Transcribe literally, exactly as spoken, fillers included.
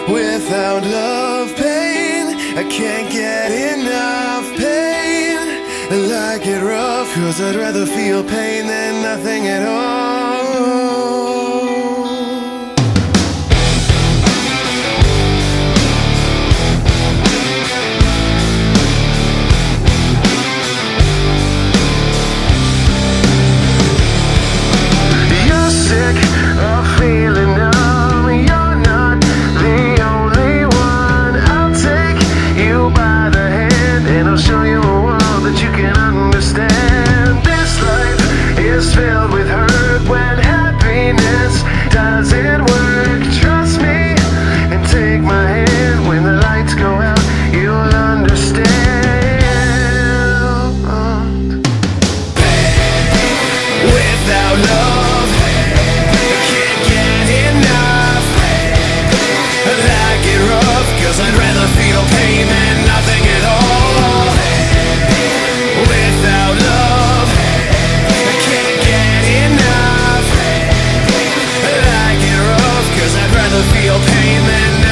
Without love, pain, I can't get enough pain. I like it rough, cause I'd rather feel pain than nothing at all. You're sick of feeling numb. You're not the only one. I'll take you by the hand and I'll show you a world that you can understand. This life is filled with hurt when happiness doesn't work. Trust me and take my hand. When the lights go out, you'll understand. Without love, I can't get enough. I like it rough, cause I'd rather feel pain than nothing at all. Without love, I can't get enough. I like it rough, cause I'd rather feel pain than